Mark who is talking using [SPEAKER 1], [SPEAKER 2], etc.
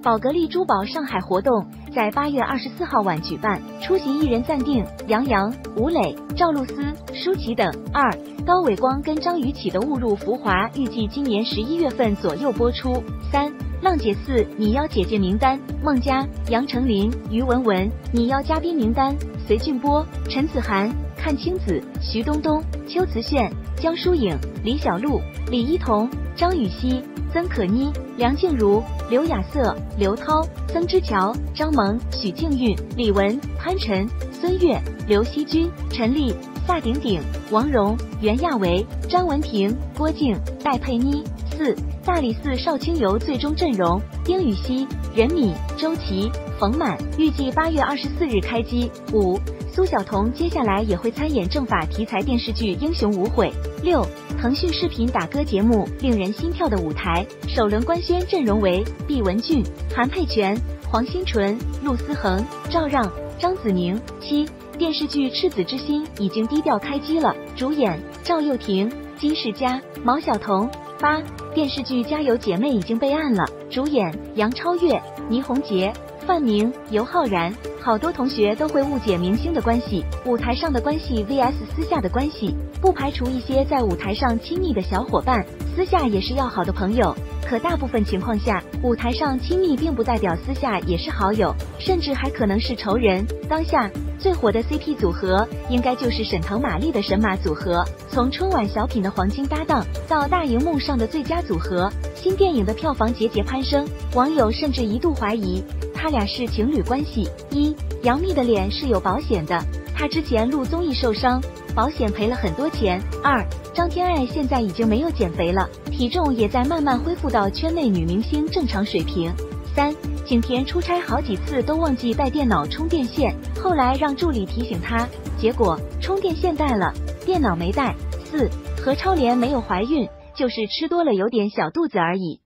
[SPEAKER 1] 宝格丽珠宝上海活动在8月24号晚举办，出席艺人暂定杨洋、吴磊、赵露思、舒淇等。高伟光跟张雨绮的误入浮华预计今年11月份左右播出。浪姐4你邀姐姐名单，孟佳、杨丞琳、于文文；你邀嘉宾名单，隋俊波、陈子涵、阚清子、徐冬冬、邱瓷炫、江疏影、李小璐、李一桐、张雨绮、曾可妮、梁静茹、刘亚瑟、刘涛、曾之乔、张萌、许静韵、李玟、潘辰、孙悦、刘惜君、陈粒、萨顶顶、王蓉、袁娅维、张文婷、郭靖、戴佩妮。大理寺少清游最终阵容：丁禹兮、任敏、周琦、冯满，预计8月24日开机。苏晓彤接下来也会参演政法题材电视剧《英雄无悔》。腾讯视频打歌节目《令人心跳的舞台》首轮官宣阵容为毕雯珺、韩佩泉、黄欣纯、陆思恒、赵让、张子宁。电视剧《赤子之心》已经低调开机了，主演赵又廷、金世佳、毛晓彤。电视剧《家有姐妹》已经备案了，主演杨超越、倪虹洁、范明、尤浩然。好多同学都会误解明星的关系，舞台上的关系 vs 私下的关系，不排除一些在舞台上亲密的小伙伴，私下也是要好的朋友。可大部分情况下，舞台上亲密并不代表私下也是好友，甚至还可能是仇人。当下最火的 CP 组合应该就是沈腾马丽的神马组合，从春晚小品的黄金搭档到大荧幕上的最佳组合，新电影的票房节节攀升，网友甚至一度怀疑他俩是情侣关系。杨幂的脸是有保险的，她之前录综艺受伤，保险赔了很多钱。张天爱现在已经没有减肥了，体重也在慢慢恢复到圈内女明星正常水平。景甜出差好几次都忘记带电脑充电线，后来让助理提醒她，结果充电线带了，电脑没带。何超莲没有怀孕，就是吃多了有点小肚子而已。